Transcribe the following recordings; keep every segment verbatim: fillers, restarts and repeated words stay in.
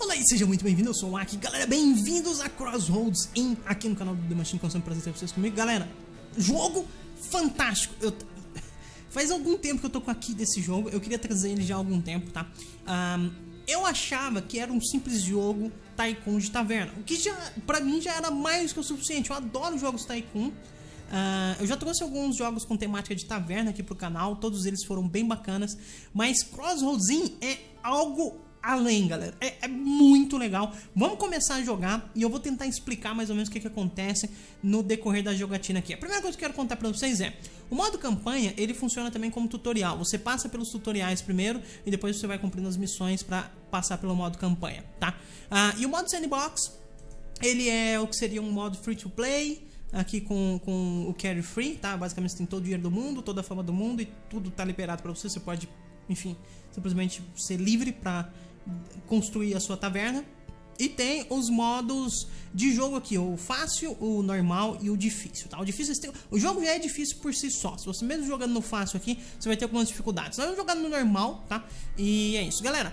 Olá e seja muito bem-vindo, eu sou o Aki. Galera, bem-vindos a Crossroads In, aqui no canal do The Machine, com sempre prazer ter vocês comigo. Galera, jogo fantástico. Eu... Faz algum tempo que eu tô com aqui desse jogo, eu queria trazer ele já há algum tempo, tá? Um, eu achava que era um simples jogo Tycoon de taverna, o que já, pra mim já era mais que o suficiente. Eu adoro jogos Tycoon. Uh, eu já trouxe alguns jogos com temática de taverna aqui pro canal, todos eles foram bem bacanas, mas Crossroads In é algo além, galera. É, é muito legal. Vamos começar a jogar e eu vou tentar explicar mais ou menos o que, que acontece no decorrer da jogatina aqui. A primeira coisa que eu quero contar pra vocês é: o modo campanha, ele funciona também como tutorial. Você passa pelos tutoriais primeiro e depois você vai cumprindo as missões pra passar pelo modo campanha, tá? Uh, e o modo sandbox, ele é o que seria um modo free to play, aqui com, com o carry free, tá? Basicamente você tem todo o dinheiro do mundo, toda a fama do mundo e tudo tá liberado pra você. Você pode, enfim, simplesmente ser livre pra construir a sua taverna. E tem os modos de jogo aqui, o fácil, o normal e o difícil, tá? O difícil, o jogo já é difícil por si só. Se você mesmo jogando no fácil aqui, você vai ter algumas dificuldades. Nós vamos jogar no normal, tá? E é isso, galera.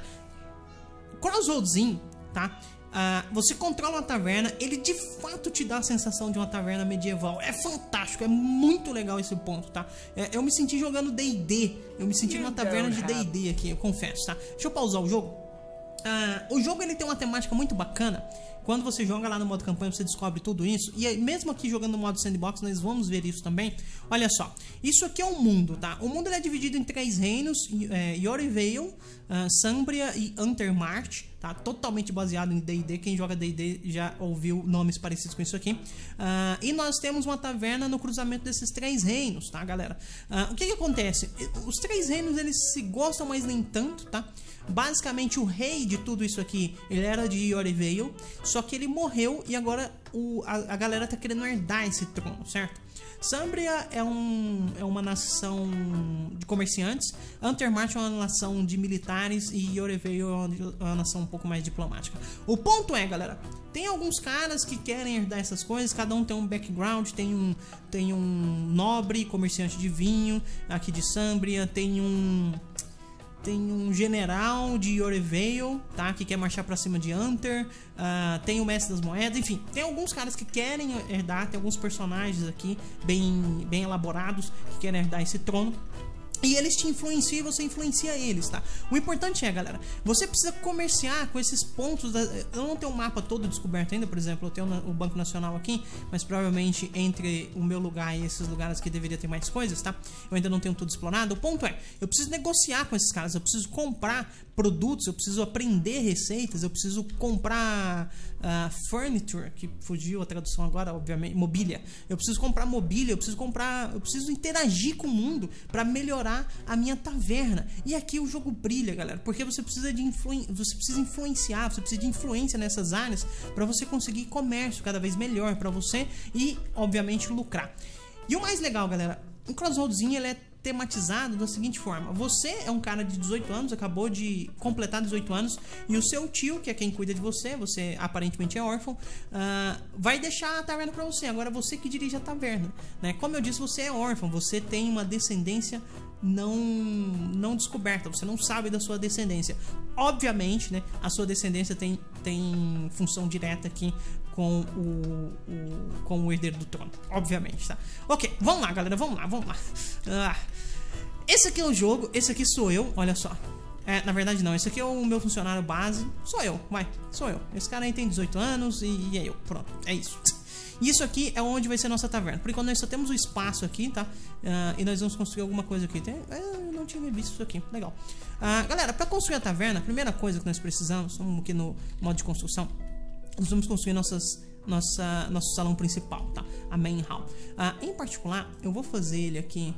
Crossroads In, tá? Uh, você controla uma taverna, ele de fato te dá a sensação de uma taverna medieval. É fantástico, é muito legal esse ponto, tá? É, eu me senti jogando D e D, eu me senti numa taverna de D e D aqui, eu confesso, tá? Deixa eu pausar o jogo. Uh, o jogo ele tem uma temática muito bacana. Quando você joga lá no modo campanha, você descobre tudo isso. E aí, mesmo aqui jogando no modo sandbox, nós vamos ver isso também. Olha só, isso aqui é um mundo, tá? O mundo ele é dividido em três reinos: é, Yorevale, uh, Sambria e Untermarch, tá? Totalmente baseado em D e D. Quem joga D e D já ouviu nomes parecidos com isso aqui. Uh, e nós temos uma taverna no cruzamento desses três reinos, tá, galera? Uh, o que que acontece? Os três reinos, eles se gostam, mas nem tanto, tá? Basicamente, o rei de tudo isso aqui, ele era de Yorevale, só que ele morreu e agora o, a, a galera tá querendo herdar esse trono, certo? Sambria é, um, é uma nação de comerciantes, Untermarch é uma nação de militares e Yorevale é uma, uma nação um pouco mais diplomática. O ponto é, galera, tem alguns caras que querem herdar essas coisas, cada um tem um background, tem um, tem um nobre comerciante de vinho aqui de Sambria, tem um... Tem um general de Yorevale, tá? Que quer marchar pra cima de Hunter. Uh, tem o mestre das moedas. Enfim, tem alguns caras que querem herdar. Tem alguns personagens aqui bem, bem elaborados que querem herdar esse trono. E eles te influenciam e você influencia eles, tá? O importante é, galera, você precisa comerciar com esses pontos da... Eu não tenho o mapa todo descoberto ainda, por exemplo. Eu tenho o Banco Nacional aqui, mas provavelmente entre o meu lugar e esses lugares aqui deveria ter mais coisas, tá? Eu ainda não tenho tudo explorado. O ponto é, eu preciso negociar com esses caras. Eu preciso comprar produtos, eu preciso aprender receitas, eu preciso comprar uh, furniture, que fugiu a tradução agora, obviamente, mobília. Eu preciso comprar mobília, eu preciso comprar, eu preciso interagir com o mundo para melhorar a minha taverna. E aqui o jogo brilha, galera, porque você precisa de influen você precisa influenciar, você precisa de influência nessas áreas para você conseguir comércio cada vez melhor para você e, obviamente, lucrar. E o mais legal, galera, o Crossroads In, ele é tematizado da seguinte forma: você é um cara de dezoito anos, acabou de completar dezoito anos, e o seu tio, que é quem cuida de você, você aparentemente é órfão, uh, vai deixar a taverna pra você. Agora você que dirige a taverna, né? Como eu disse, você é órfão, você tem uma descendência não, não descoberta, você não sabe da sua descendência. Obviamente, né, a sua descendência tem, tem função direta aqui com o, o, com o herdeiro do trono, obviamente, tá? Ok, vamos lá, galera, vamos lá, vamos lá. Ah, esse aqui é o jogo, esse aqui sou eu, olha só. É, na verdade não, esse aqui é o meu funcionário base. Sou eu, vai, sou eu. Esse cara aí tem dezoito anos e, e é eu, pronto, é isso. Isso aqui é onde vai ser a nossa taverna. Por enquanto nós só temos o espaço aqui, tá? Uh, e nós vamos construir alguma coisa aqui. Tem... Eu não tinha visto isso aqui, legal. Uh, galera, para construir a taverna, a primeira coisa que nós precisamos, vamos aqui no modo de construção, nós vamos construir nossas, nossa, nosso salão principal, tá? A main hall. Uh, em particular, eu vou fazer ele aqui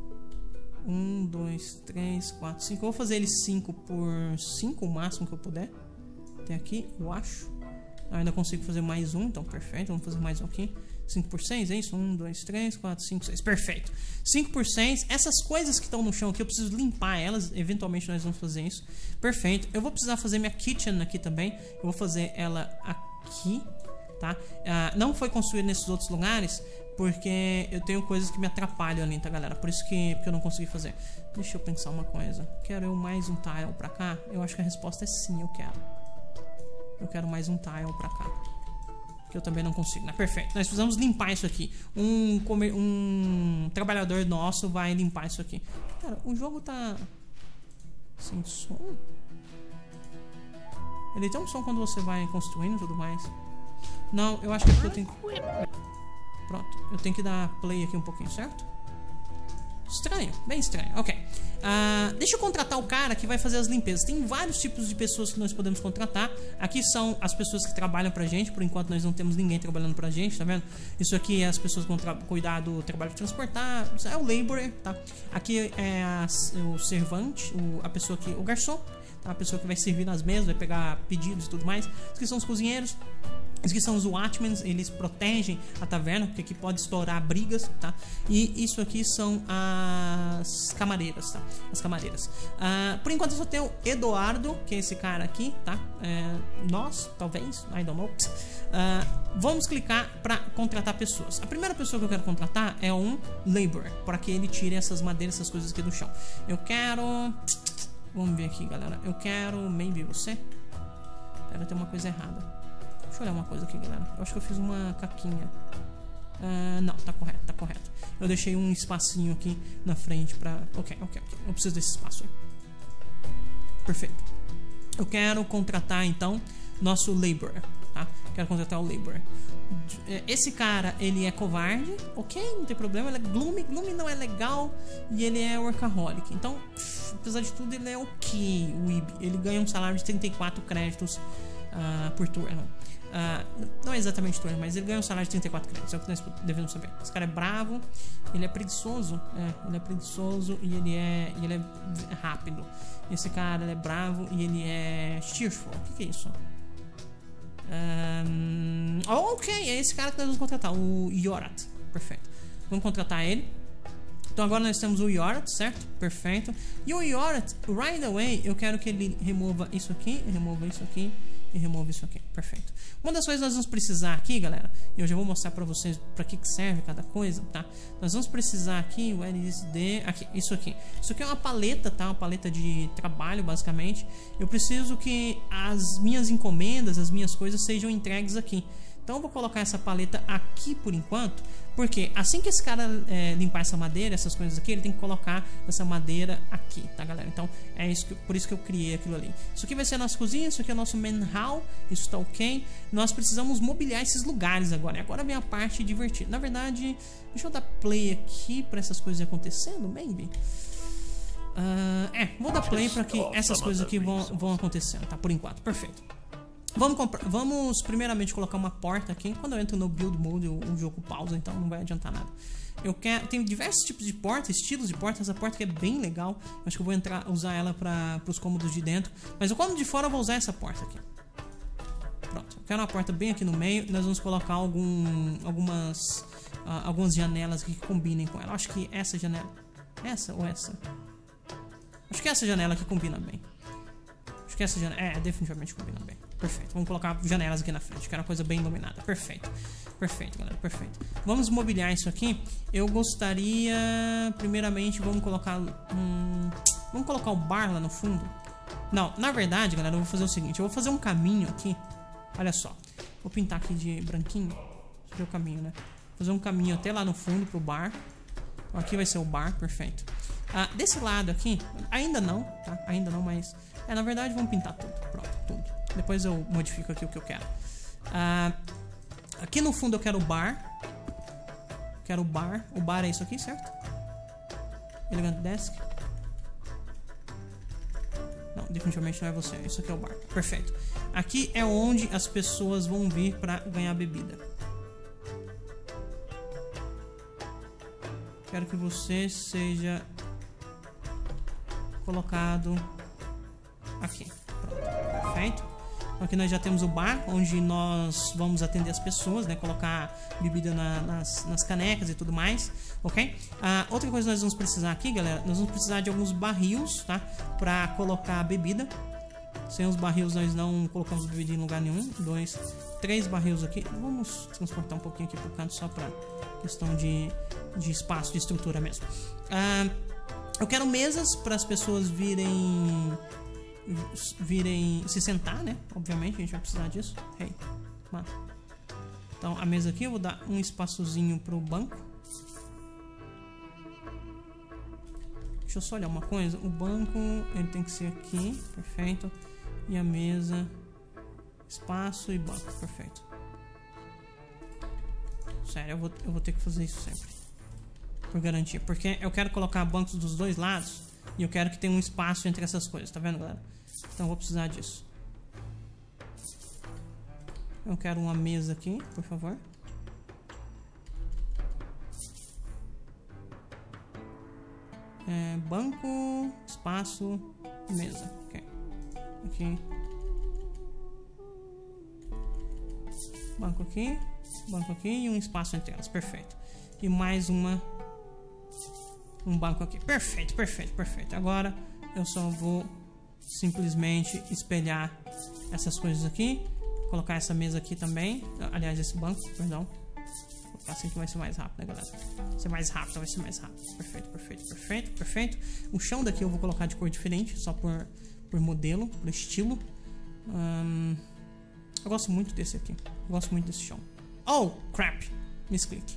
um, dois, três, quatro, cinco. Eu vou fazer ele cinco por cinco, o máximo que eu puder. Até aqui, eu acho. Eu ainda consigo fazer mais um, então perfeito. Vamos fazer mais um aqui. cinco por seis, é isso? um, dois, três, quatro, cinco, seis. Perfeito. cinco por seis. Essas coisas que estão no chão aqui, eu preciso limpar elas. Eventualmente nós vamos fazer isso. Perfeito. Eu vou precisar fazer minha kitchen aqui também. Eu vou fazer ela aqui, tá? Uh, não foi construído nesses outros lugares, porque eu tenho coisas que me atrapalham ali, tá, galera? Por isso que, que eu não consegui fazer. Deixa eu pensar uma coisa. Quero eu mais um tile pra cá? Eu acho que a resposta é sim, eu quero. Eu quero mais um tile pra cá. Que eu também não consigo, né? Perfeito. Nós precisamos limpar isso aqui. Um, comer, um trabalhador nosso vai limpar isso aqui. Cara, o jogo tá sem som. Ele tem um som quando você vai construindo e tudo mais. Não, eu acho que eu tenho que... Pronto, eu tenho que dar play aqui um pouquinho, certo? Estranho, bem estranho, ok. uh, Deixa eu contratar o cara que vai fazer as limpezas. Tem vários tipos de pessoas que nós podemos contratar. Aqui são as pessoas que trabalham pra gente. Por enquanto nós não temos ninguém trabalhando pra gente, tá vendo? Isso aqui é as pessoas que vão cuidar do trabalho de transportar. Isso é o laborer, tá? Aqui é a, o servante, o, a pessoa que... O garçom, tá? A pessoa que vai servir nas mesas, vai pegar pedidos e tudo mais. Aqui são os cozinheiros. Esses aqui são os Watchmen, eles protegem a taverna, porque aqui pode estourar brigas, tá? E isso aqui são as camareiras, tá? As camareiras. Uh, por enquanto eu só tenho o Eduardo, que é esse cara aqui, tá? É, nós, talvez, I don't know. Uh, vamos clicar para contratar pessoas. A primeira pessoa que eu quero contratar é um laborer, para que ele tire essas madeiras, essas coisas aqui do chão. Eu quero... Vamos ver aqui, galera. Eu quero, maybe você. Pera, tem uma coisa errada. Deixa eu olhar uma coisa aqui, galera. Eu acho que eu fiz uma caquinha. Uh, não, tá correto, tá correto. Eu deixei um espacinho aqui na frente pra... Ok, ok, ok. Eu preciso desse espaço aí. Perfeito. Eu quero contratar, então, nosso laborer, tá? Quero contratar o laborer. Esse cara, ele é covarde, ok, não tem problema. Ele é gloomy, gloomy não é legal. E ele é workaholic. Então, apesar de tudo, ele é ok, o I B. Ele ganha um salário de trinta e quatro créditos uh, por turno. Uh, não é exatamente turno, mas ele ganha um salário de trinta e quatro créditos. É o que nós devemos saber. Esse cara é bravo, ele é preguiçoso. É, ele é preguiçoso e ele é, e ele é rápido. Esse cara, ele é bravo e ele é cheerful. O que, que é isso? Um, ok, é esse cara que nós vamos contratar, o Yorat. Perfeito. Vamos contratar ele. Então agora nós temos o Yorat, certo? Perfeito. E o Yorat, right away, eu quero que ele remova isso aqui, remova isso aqui e remova isso aqui. Perfeito. Uma das coisas que nós vamos precisar aqui, galera, e eu já vou mostrar pra vocês pra que, que serve cada coisa, tá? Nós vamos precisar aqui, where is the... aqui, isso aqui. Isso aqui é uma paleta, tá? Uma paleta de trabalho, basicamente. Eu preciso que as minhas encomendas, as minhas coisas sejam entregues aqui. Então eu vou colocar essa paleta aqui por enquanto, porque assim que esse cara é, limpar essa madeira, essas coisas aqui, ele tem que colocar essa madeira aqui, tá, galera? Então é isso que, por isso que eu criei aquilo ali. Isso aqui vai ser a nossa cozinha, isso aqui é o nosso main hall, isso tá ok. Nós precisamos mobiliar esses lugares agora, e agora vem a parte divertida. Na verdade, deixa eu dar play aqui para essas coisas acontecendo, maybe. Uh, é, vou dar play para que essas coisas aqui vão, vão acontecendo, tá? Por enquanto, perfeito. Vamos, comprar, vamos primeiramente colocar uma porta aqui. Quando eu entro no build mode, o, o jogo pausa, então não vai adiantar nada. Eu quero, tem diversos tipos de porta, estilos de porta. Essa porta que é bem legal. Acho que eu vou entrar, usar ela para os cômodos de dentro. Mas o cômodo de fora eu vou usar essa porta aqui. Pronto, eu quero uma porta bem aqui no meio. Nós vamos colocar algum, algumas, uh, algumas janelas aqui que combinem com ela. Acho que essa janela, essa ou essa? Acho que essa janela aqui combina bem. Acho que essa janela, é, definitivamente combina bem. Perfeito, vamos colocar janelas aqui na frente, que é uma coisa bem iluminada. Perfeito, perfeito, galera, perfeito. Vamos mobiliar isso aqui. Eu gostaria, primeiramente, vamos colocar um... Vamos colocar o bar lá no fundo. Não, na verdade, galera, eu vou fazer o seguinte. Eu vou fazer um caminho aqui. Olha só, vou pintar aqui de branquinho. Deixa eu ver o caminho, né? Vou fazer um caminho até lá no fundo pro bar. Aqui vai ser o bar, perfeito. Ah, desse lado aqui, ainda não, tá? Ainda não, mas... É, na verdade, vamos pintar tudo. Pronto, tudo. Depois eu modifico aqui o que eu quero. Ah, aqui no fundo eu quero o bar. Quero o bar. O bar é isso aqui, certo? Elegant Desk. Não, definitivamente não é você. Isso aqui é o bar. Perfeito. Aqui é onde as pessoas vão vir para ganhar bebida. Quero que você seja colocado aqui. Pronto. Perfeito. Então aqui nós já temos o bar, onde nós vamos atender as pessoas, né? Colocar bebida na, nas, nas canecas e tudo mais, ok? Ah, outra coisa que nós vamos precisar aqui, galera, nós vamos precisar de alguns barris, tá? Pra colocar a bebida. Sem os barris nós não colocamos bebida em lugar nenhum. Dois, três barris aqui. Vamos transportar um pouquinho aqui pro canto só pra questão de, de espaço, de estrutura mesmo. Ah, eu quero mesas para as pessoas virem virem se sentar, né? Obviamente a gente vai precisar disso. Hey, mano. Então a mesa aqui eu vou dar um espaçozinho pro banco. Deixa eu só olhar uma coisa. O banco ele tem que ser aqui, perfeito. E a mesa, espaço e banco, perfeito. Sério, eu vou, eu vou ter que fazer isso sempre, por garantia, porque eu quero colocar bancos dos dois lados e eu quero que tenha um espaço entre essas coisas, tá vendo, galera? Então eu vou precisar disso. Eu quero uma mesa aqui, por favor. É, banco, espaço, mesa. Ok. Aqui. Banco aqui. Banco aqui e um espaço entre elas. Perfeito. E mais uma. Um banco aqui. Perfeito, perfeito, perfeito. Agora eu só vou simplesmente espelhar essas coisas aqui. Colocar essa mesa aqui também. Aliás, esse banco, perdão. Assim que vai ser mais rápido, né, galera? Vai ser mais rápido, vai ser mais rápido. Perfeito, perfeito, perfeito, perfeito. O chão daqui eu vou colocar de cor diferente, só por, por modelo, por estilo. Hum, eu gosto muito desse aqui. Eu gosto muito desse chão. Oh, crap! Misclick.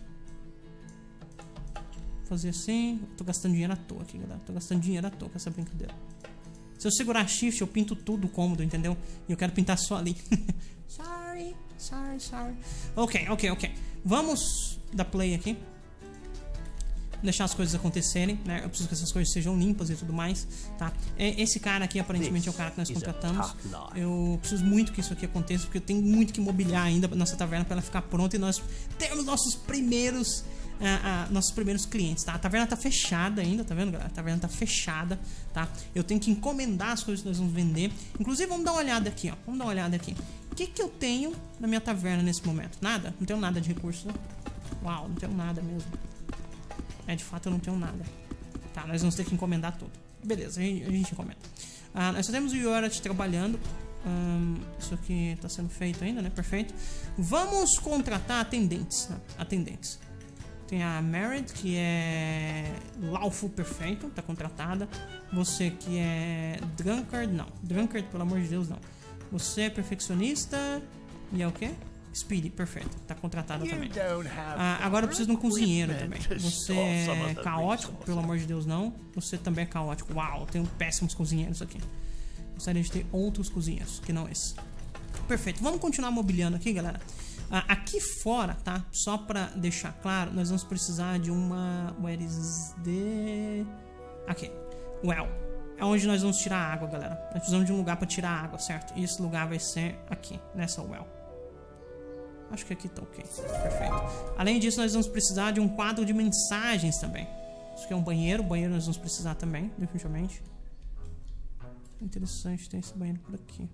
Vou fazer assim. Tô gastando dinheiro à toa aqui, galera. Tô gastando dinheiro à toa com essa brincadeira. Se eu segurar Shift, eu pinto tudo cômodo, entendeu? E eu quero pintar só ali. Sorry, sorry, sorry. Ok, ok, ok. Vamos dar play aqui. Deixar as coisas acontecerem, né? Eu preciso que essas coisas sejam limpas e tudo mais, tá? Esse cara aqui aparentemente é o cara que nós contratamos. Eu preciso muito que isso aqui aconteça, porque eu tenho muito que mobiliar ainda nossa taverna para ela ficar pronta e nós termos nossos primeiros uh, uh, nossos primeiros clientes, tá? A taverna tá fechada ainda, tá vendo, galera? A taverna tá fechada, tá? Eu tenho que encomendar as coisas que nós vamos vender. Inclusive, vamos dar uma olhada aqui, ó. Vamos dar uma olhada aqui. O que que eu tenho na minha taverna nesse momento? Nada? Não tenho nada de recurso, né? Uau, não tenho nada mesmo. É, de fato eu não tenho nada. Tá, nós vamos ter que encomendar tudo. Beleza, a gente, a gente encomenda. Ah, nós só temos o Yorat trabalhando. Um, isso aqui está sendo feito ainda, né? Perfeito. Vamos contratar atendentes, né? Atendentes. Tem a Merit, que é Lawful perfeito, tá contratada. Você que é Drunkard, não. Drunkard, pelo amor de Deus, não. Você é perfeccionista e é o quê? Speedy, perfeito, tá contratada também. Ah, agora eu preciso de um cozinheiro também. Você é caótico, pelo amor de Deus, não. Você também é caótico. Uau, eu tenho péssimos cozinheiros aqui. Gostaria de ter outros cozinheiros, que não esse. Perfeito, vamos continuar mobiliando aqui, galera. Ah, aqui fora, tá? Só pra deixar claro, nós vamos precisar de uma... Where is the... Aqui. Well. É onde nós vamos tirar a água, galera. Nós precisamos de um lugar pra tirar a água, certo? E esse lugar vai ser aqui, nessa well. Acho que aqui tá ok. Perfeito. Além disso, nós vamos precisar de um quadro de mensagens também. Isso aqui é um banheiro. Banheiro nós vamos precisar também, definitivamente. Interessante ter esse banheiro por aqui.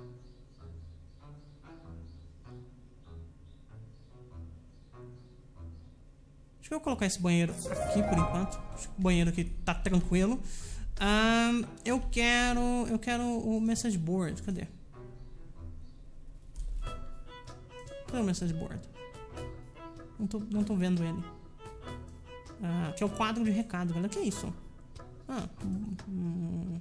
Acho que eu vou colocar esse banheiro aqui por enquanto. Acho que o banheiro aqui tá tranquilo. Um, eu quero... Eu quero o message board. Cadê? Cadê o message board? Não tô, não tô vendo ele. Ah, aqui é o quadro de recado, galera. O que é isso? Ah, hum,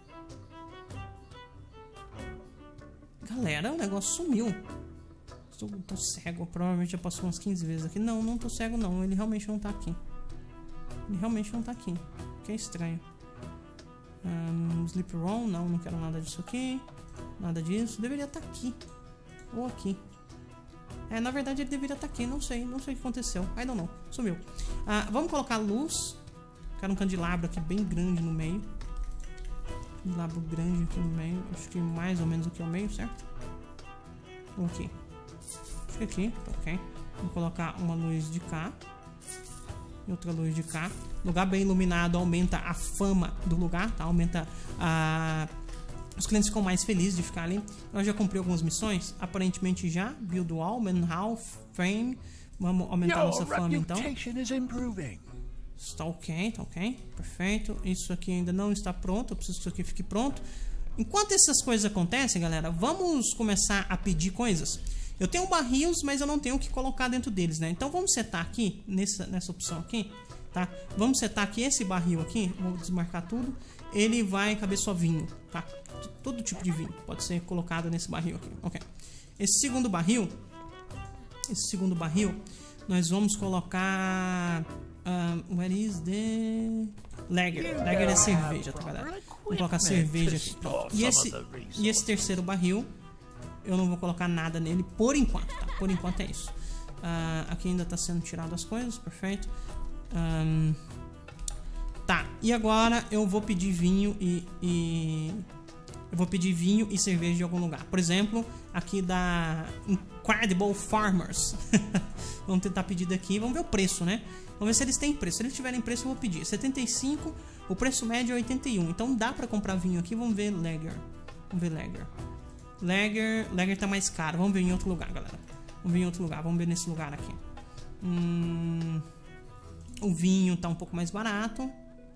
galera, o negócio sumiu. Estou, tô cego. Provavelmente já passou umas quinze vezes aqui. Não, não tô cego não. Ele realmente não tá aqui. Ele realmente não tá aqui. Que é estranho. Um, sleep room. Não, não quero nada disso aqui. Nada disso. Deveria estar aqui. Ou aqui. É, na verdade ele deveria estar aqui, não sei, não sei o que aconteceu. I don't know, sumiu. Ah, vamos colocar luz. Quero um candelabro aqui bem grande no meio. Candelabro grande aqui no meio. Acho que mais ou menos aqui ao meio, certo? Ou aqui? Acho que aqui, ok. Vou colocar uma luz de cá. E outra luz de cá. Lugar bem iluminado aumenta a fama do lugar, tá? Aumenta a... Os clientes ficam mais felizes de ficar ali. Eu já cumpri algumas missões. Aparentemente já. Build wall, manhole, frame. Vamos aumentar Your nossa fama então. Está ok, tá ok. Perfeito. Isso aqui ainda não está pronto. Eu preciso que isso aqui fique pronto. Enquanto essas coisas acontecem, galera, vamos começar a pedir coisas. Eu tenho barris, mas eu não tenho o que colocar dentro deles, né? Então vamos setar aqui, nessa, nessa opção aqui, tá? Vamos setar aqui esse barril aqui. Vou desmarcar tudo. ele vai caber só vinho, tá? Todo tipo de vinho pode ser colocado nesse barril aqui, ok? Esse segundo barril, esse segundo barril, nós vamos colocar... Um, where is the... Lager. Lager é cerveja, tá, galera? Vou colocar cerveja aqui. E esse, e esse terceiro barril, eu não vou colocar nada nele por enquanto, tá? Por enquanto é isso. Uh, aqui ainda tá sendo tirado as coisas, perfeito. Um, tá, e agora eu vou pedir vinho e... e... Eu vou pedir vinho e cerveja de algum lugar. Por exemplo, aqui da Incredible Farmers. Vamos tentar pedir daqui. Vamos ver o preço, né? Vamos ver se eles têm preço. Se eles tiverem preço, eu vou pedir. setenta e cinco. O preço médio é oitenta e um. Então dá pra comprar vinho aqui. Vamos ver Lager. Vamos ver Lager. Lager. Lager tá mais caro. Vamos ver em outro lugar, galera. Vamos ver em outro lugar. Vamos ver nesse lugar aqui. Hum... O vinho tá um pouco mais barato.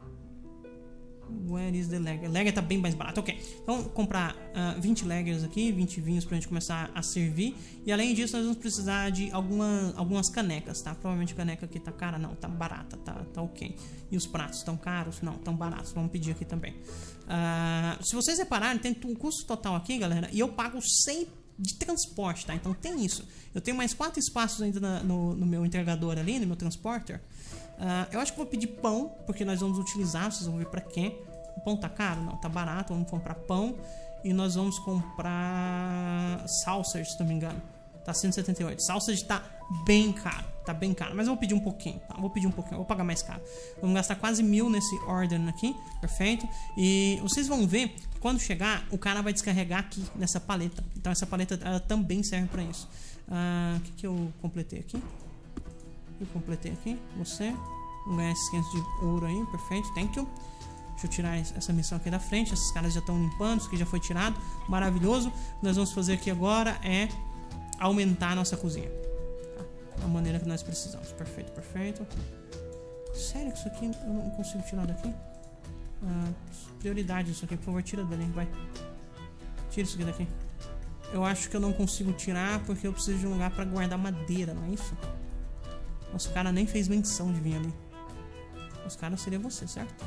Where is the lager? Lager tá bem mais barato, ok. Então vamos comprar uh, vinte lagers aqui, vinte vinhos pra gente começar a servir. E além disso nós vamos precisar de alguma, algumas canecas, tá? Provavelmente a caneca aqui tá cara, não, tá barata, tá, tá ok. E os pratos estão caros? Não, estão baratos, vamos pedir aqui também. uh, Se vocês repararem, tem um custo total aqui, galera, e eu pago cem de transporte, tá? Então tem isso. Eu tenho mais quatro espaços ainda na, no, no meu entregador ali, no meu transporter. Uh, eu acho que vou pedir pão, porque nós vamos utilizar, vocês vão ver pra quê. O pão tá caro? Não, tá barato, vamos comprar pão. E nós vamos comprar sausage, se não me engano. Tá cento e setenta e oito. Sausage tá bem caro, tá bem caro. Mas eu vou pedir um pouquinho, tá? Vou pedir um pouquinho, eu vou pagar mais caro. Vamos gastar quase mil nesse order aqui, perfeito. E vocês vão ver que quando chegar, o cara vai descarregar aqui, nessa paleta. Então essa paleta ela também serve pra isso. Uh, o que que eu completei aqui? Eu completei aqui, você. Vamos ganhar esses quinhentos de ouro aí, perfeito, thank you. Deixa eu tirar essa missão aqui da frente. Esses caras já estão limpando, isso aqui já foi tirado. Maravilhoso. O que nós vamos fazer aqui agora é aumentar a nossa cozinha, tá? Da maneira que nós precisamos. Perfeito, perfeito. Sério que isso aqui eu não consigo tirar daqui? Ah, prioridade isso aqui, por favor, tira dali, vai. Tira isso aqui daqui. Eu acho que eu não consigo tirar porque eu preciso de um lugar para guardar madeira, não é isso? Nossa, o cara nem fez menção de vir ali. Os caras seria você, certo?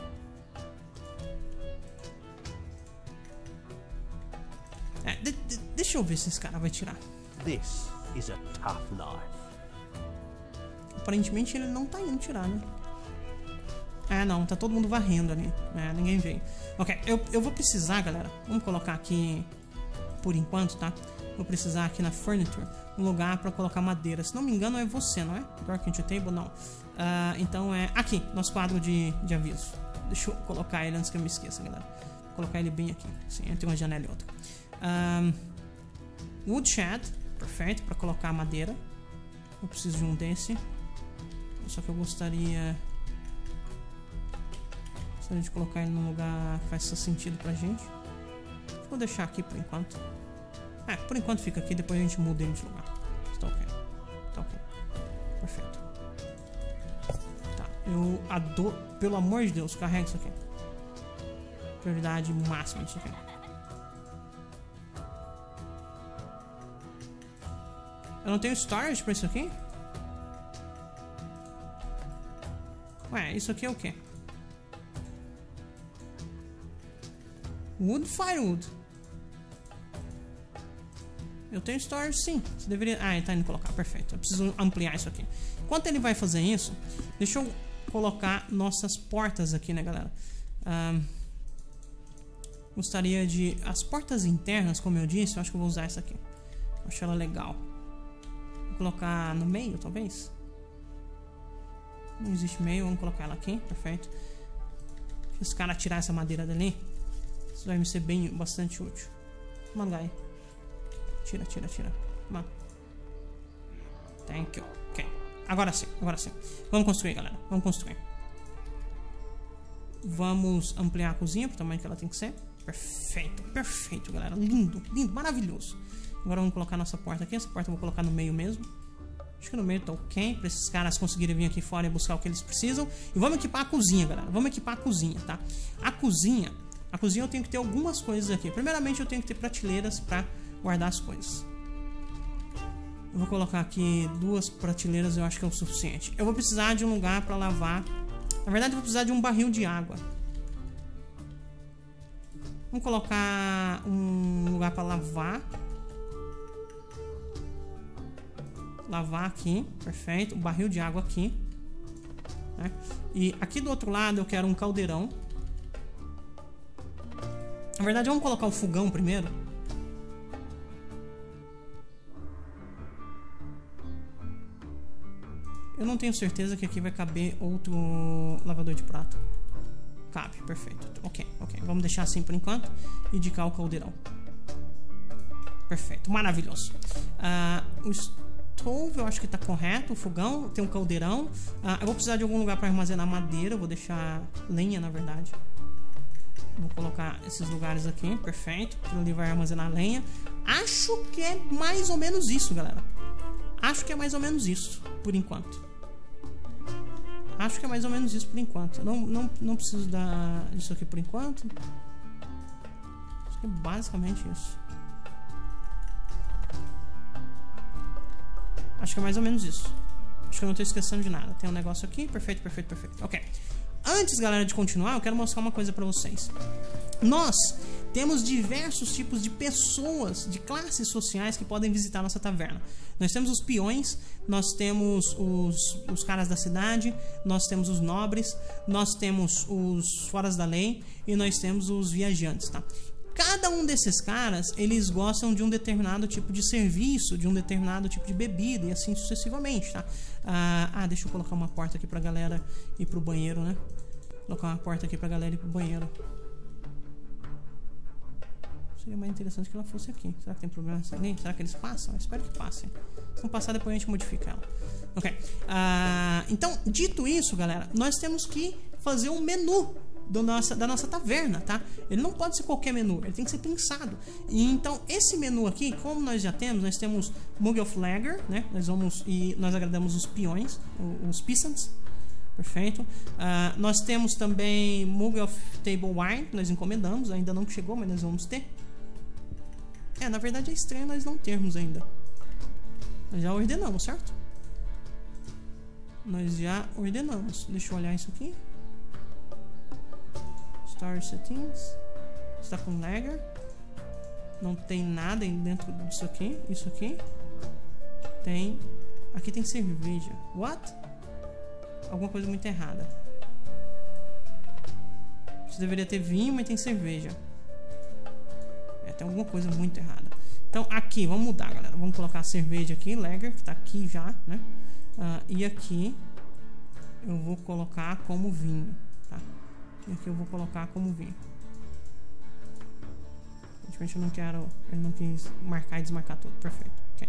É, de, de, deixa eu ver se esse cara vai tirar. This is a tough knife. Aparentemente ele não tá indo tirar, né? Ah, não, tá todo mundo varrendo ali. É, ninguém veio. Ok, eu, eu vou precisar, galera. Vamos colocar aqui por enquanto, tá? Vou precisar aqui na furniture um lugar pra colocar madeira. Se não me engano é você, não é? Dark into table, não. Uh, então é aqui, nosso quadro de, de aviso. Deixa eu colocar ele antes que eu me esqueça, galera. Vou colocar ele bem aqui. Sim, entre uma janela e outra. Um, woodshed, perfeito, pra colocar madeira. Eu preciso de um desse. Só que eu gostaria... Gostaria de colocar ele num lugar que faça sentido pra gente. Vou deixar aqui por enquanto. É, por enquanto fica aqui, depois a gente muda ele de lugar. Tá ok. Tá ok. Perfeito. Tá, eu adoro... Pelo amor de Deus, carrega isso aqui. Prioridade máxima disso aqui. Eu não tenho storage pra isso aqui? Ué, isso aqui é o quê? Wood Firewood. Eu tenho storage sim. Você deveria... Ah, ele tá indo colocar. Perfeito. Eu preciso ampliar isso aqui. Enquanto ele vai fazer isso, deixa eu colocar nossas portas aqui, né, galera? Um, gostaria de... As portas internas, como eu disse, eu acho que eu vou usar essa aqui. Eu acho ela legal. Vou colocar no meio, talvez. Não existe meio, vamos colocar ela aqui. Perfeito. Se os caras tirar essa madeira dali, isso vai me ser bem, bastante útil. Manda aí. Tira, tira, tira. Mano. Thank you. Ok. Agora sim, agora sim. Vamos construir, galera. Vamos construir. Vamos ampliar a cozinha pro tamanho que ela tem que ser. Perfeito, perfeito, galera. Lindo, lindo, maravilhoso. Agora vamos colocar nossa porta aqui. Essa porta eu vou colocar no meio mesmo. Acho que no meio tá ok. Pra esses caras conseguirem vir aqui fora e buscar o que eles precisam. E vamos equipar a cozinha, galera. Vamos equipar a cozinha, tá? A cozinha... A cozinha eu tenho que ter algumas coisas aqui. Primeiramente eu tenho que ter prateleiras pra guardar as coisas. Eu vou colocar aqui duas prateleiras, eu acho que é o suficiente. Eu vou precisar de um lugar pra lavar. Na verdade eu vou precisar de um barril de água. Vamos colocar um lugar para lavar. Lavar aqui, perfeito. Um barril de água aqui, né? E aqui do outro lado eu quero um caldeirão. Na verdade, vamos colocar o fogão primeiro. Eu não tenho certeza que aqui vai caber outro lavador de prato. Cabe, perfeito. Ok, ok. Vamos deixar assim por enquanto. E indicar o caldeirão. Perfeito, maravilhoso. Uh, o stove eu acho que tá correto. O fogão, tem um caldeirão. Uh, eu vou precisar de algum lugar para armazenar madeira. Eu vou deixar lenha, na verdade. Vou colocar esses lugares aqui, perfeito. Por ali vai armazenar lenha. Acho que é mais ou menos isso, galera. Acho que é mais ou menos isso, por enquanto. Acho que é mais ou menos isso por enquanto. Não, não, não preciso da, disso aqui por enquanto. Acho que é basicamente isso. Acho que é mais ou menos isso. Acho que eu não estou esquecendo de nada. Tem um negócio aqui, perfeito, perfeito, perfeito. Ok. Antes, galera, de continuar, eu quero mostrar uma coisa pra vocês. Nós temos diversos tipos de pessoas, de classes sociais que podem visitar nossa taverna. Nós temos os peões, nós temos os, os caras da cidade, nós temos os nobres, nós temos os foras da lei e nós temos os viajantes, tá? Cada um desses caras, eles gostam de um determinado tipo de serviço, de um determinado tipo de bebida e assim sucessivamente, tá? Ah, ah deixa eu colocar uma porta aqui pra galera ir pro banheiro, né? Colocar uma porta aqui pra galera ir pro banheiro. Seria mais interessante que ela fosse aqui. Será que tem problema nessa linha? Será que eles passam? Eu espero que passem. Se não passar, depois a gente modifica ela. Ok. Ah, então, dito isso, galera, nós temos que fazer um menu do nossa, da nossa taverna, tá? Ele não pode ser qualquer menu, ele tem que ser pensado. E então, esse menu aqui, como nós já temos, nós temos Mug of Lager, né? Nós vamos e nós agradamos os peões, os peasants. Perfeito. Uh, nós temos também Mug of Table Wine, nós encomendamos, ainda não chegou, mas nós vamos ter. É, na verdade é estranho nós não termos ainda. Nós já ordenamos, certo? Nós já ordenamos. Deixa eu olhar isso aqui. Star Settings. Está com Lager. Não tem nada dentro disso aqui. Isso aqui. Tem. Aqui tem cerveja. What? Alguma coisa muito errada. Você deveria ter vinho, mas tem cerveja. É, tem alguma coisa muito errada. Então aqui, vamos mudar, galera. Vamos colocar a cerveja aqui, Lager, que tá aqui já, né? Uh, e aqui eu vou colocar como vinho, tá? E aqui eu vou colocar como vinho. Praticamente eu não quero, ele não quis marcar e desmarcar tudo. Perfeito. Ok.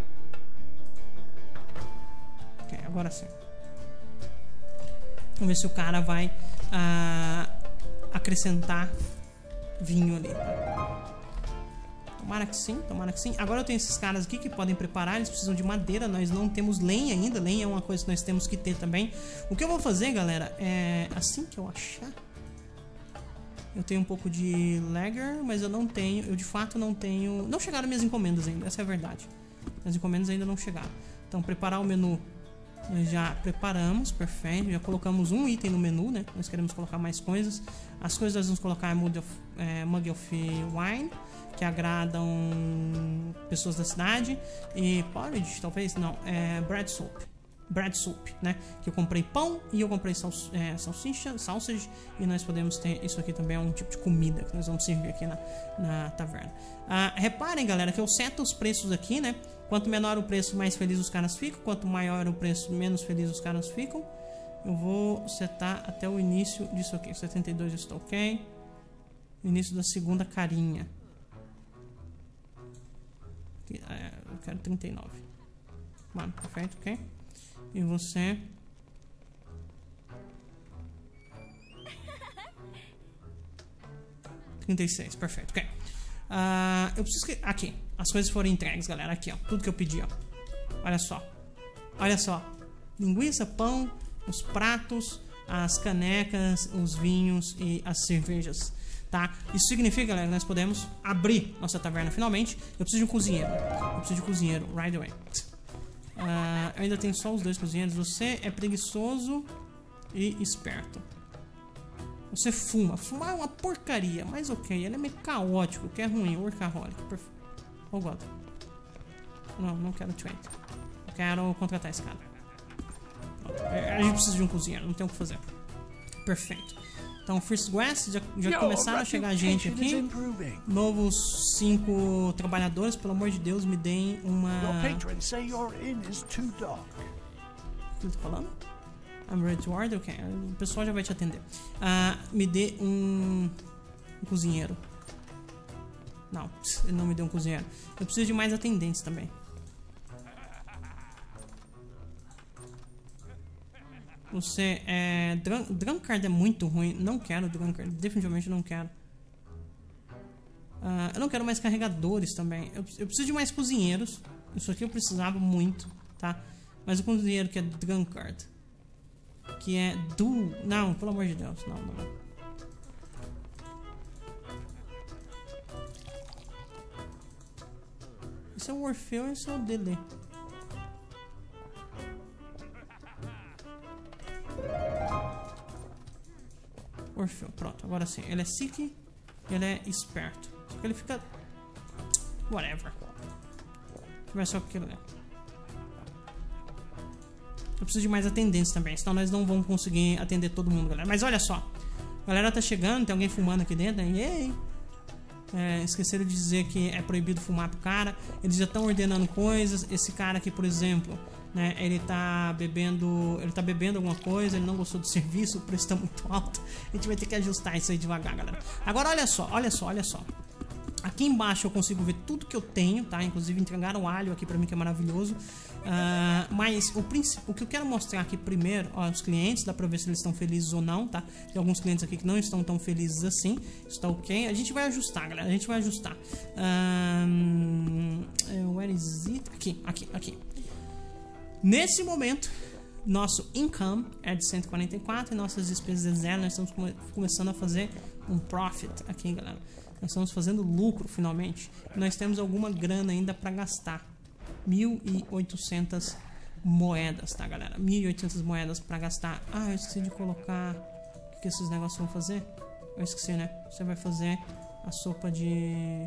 Ok, agora sim. Vamos ver se o cara vai uh, acrescentar vinho ali. Tomara que sim, tomara que sim. Agora eu tenho esses caras aqui que podem preparar. Eles precisam de madeira. Nós não temos lenha ainda. Lenha é uma coisa que nós temos que ter também. O que eu vou fazer, galera, é assim que eu achar. Eu tenho um pouco de lager, mas eu não tenho. Eu de fato não tenho. Não chegaram minhas encomendas ainda. Essa é a verdade. As encomendas ainda não chegaram. Então, preparar o menu. Nós já preparamos, perfeito. Já colocamos um item no menu, né? Nós queremos colocar mais coisas. As coisas nós vamos colocar é Mug of, é, Mug of Wine, que agradam pessoas da cidade. E porridge, talvez? Não, é bread soup. Bread soup, né? Que eu comprei pão e eu comprei sal, é, salsicha, sausage. E nós podemos ter isso aqui também, é um tipo de comida que nós vamos servir aqui na, na taverna. Ah, reparem, galera, que eu seto os preços aqui, né? Quanto menor o preço, mais feliz os caras ficam. Quanto maior o preço, menos feliz os caras ficam. Eu vou setar até o início disso aqui. setenta e dois está ok. Início da segunda carinha. Eu quero trinta e nove. Mano, perfeito, ok. E você? trinta e seis, perfeito, ok. Uh, eu preciso que... Aqui, as coisas foram entregues, galera. Aqui, ó, tudo que eu pedi, ó. Olha só. Olha só. Linguiça, pão, os pratos, as canecas, os vinhos e as cervejas, tá? Isso significa, galera, que nós podemos abrir nossa taverna finalmente. Eu preciso de um cozinheiro. Eu preciso de um cozinheiro, right away. Uh, eu ainda tenho só os dois cozinheiros. Você é preguiçoso e esperto. Você fuma. Fumar é uma porcaria, mas ok. Ele é meio caótico, que é ruim. Workaholic. Perfeito. Oh, God. Não, não quero trade. Eu quero contratar esse cara. A gente precisa de um cozinheiro, não tem o que fazer. Perfeito. Então, First West, já, já começaram a chegar gente aqui. Novos cinco trabalhadores, pelo amor de Deus, me deem uma... O que ele tá falando? I'm ready to order, ok. O pessoal já vai te atender. Uh, me dê um... um cozinheiro. Não, ele não me deu um cozinheiro. Eu preciso de mais atendentes também. Você é... Drunk, Drunkard é muito ruim. Não quero Drunkard. Definitivamente não quero. Uh, eu não quero mais carregadores também. Eu, eu preciso de mais cozinheiros. Isso aqui eu precisava muito, tá? Mas o cozinheiro que é Drunkard, que é do... Não, pelo amor de Deus. Não, não, não. Esse é o Orfeu e esse é o Dele. Orfeu, pronto, agora sim. Ele é sick, ele é esperto. Só que ele fica... Whatever. Vai só o que ele é. Eu preciso de mais atendentes também, senão nós não vamos conseguir atender todo mundo, galera. Mas olha só. A galera tá chegando, tem alguém fumando aqui dentro. Yay! É, esqueceram de dizer que é proibido fumar pro cara. Eles já estão ordenando coisas. Esse cara aqui, por exemplo... Né, ele tá bebendo. Ele tá bebendo alguma coisa, ele não gostou do serviço, o preço tá muito alto. A gente vai ter que ajustar isso aí devagar, galera. Agora olha só, olha só, olha só. Aqui embaixo eu consigo ver tudo que eu tenho, tá? Inclusive entregaram o alho aqui pra mim, que é maravilhoso. uh, Mas o, o que eu quero mostrar aqui primeiro, ó, os clientes, dá pra ver se eles estão felizes ou não, tá? Tem alguns clientes aqui que não estão tão felizes assim. Está ok, a gente vai ajustar, galera, a gente vai ajustar. um, Where is it? Aqui, aqui, aqui. Nesse momento, nosso income é de cento e quarenta e quatro e nossas despesas é zero. Nós estamos come começando a fazer um profit aqui, galera. Nós estamos fazendo lucro, finalmente. E nós temos alguma grana ainda para gastar. mil e oitocentas moedas, tá, galera? mil e oitocentas moedas para gastar. Ah, eu esqueci de colocar... O que esses negócios vão fazer? Eu esqueci, né? Você vai fazer a sopa de...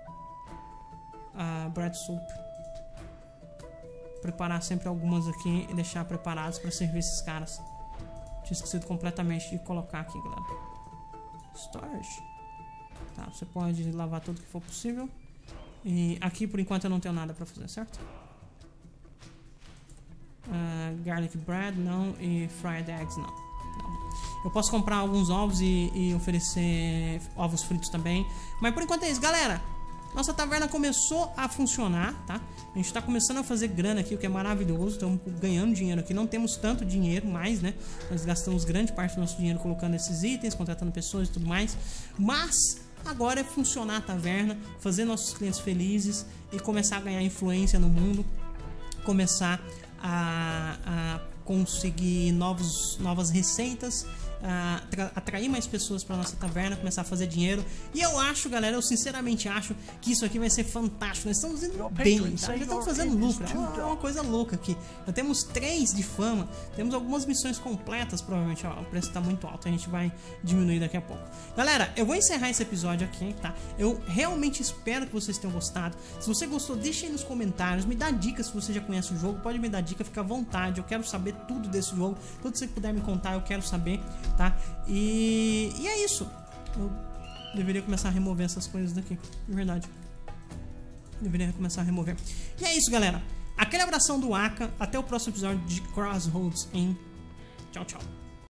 a bread soup. Preparar sempre algumas aqui e deixar preparados para servir esses caras. Tinha esquecido completamente de colocar aqui, galera. Storage. Tá, você pode lavar tudo que for possível. E aqui por enquanto eu não tenho nada para fazer, certo? Uh, garlic bread não, e fried eggs não. não. Eu posso comprar alguns ovos e, e oferecer ovos fritos também. Mas por enquanto é isso, galera. Nossa taverna começou a funcionar, tá? A gente tá começando a fazer grana aqui, o que é maravilhoso. Estamos ganhando dinheiro aqui. Não temos tanto dinheiro mais, né? Nós gastamos grande parte do nosso dinheiro colocando esses itens, contratando pessoas e tudo mais. Mas agora é funcionar a taverna, fazer nossos clientes felizes e começar a ganhar influência no mundo. Começar a, a conseguir novos, novas receitas. Uh, atrair mais pessoas para nossa taverna, começar a fazer dinheiro. E eu acho, galera, eu sinceramente acho que isso aqui vai ser fantástico. Nós estamos indo bem, tá? Já estamos fazendo lucro. É uma, é uma coisa louca aqui. Já temos três de fama, temos algumas missões completas. Provavelmente, ó, o preço está muito alto, a gente vai diminuir daqui a pouco. Galera, eu vou encerrar esse episódio aqui, tá? Eu realmente espero que vocês tenham gostado. Se você gostou, deixa aí nos comentários. Me dá dicas se você já conhece o jogo. Pode me dar dica, fica à vontade. Eu quero saber tudo desse jogo. Tudo que você puder me contar, eu quero saber. Tá? E, e é isso. Eu deveria começar a remover essas coisas daqui. De verdade. Deveria começar a remover. E é isso, galera. Aquele abração do Aka. Até o próximo episódio de Crossroads em... Tchau, tchau.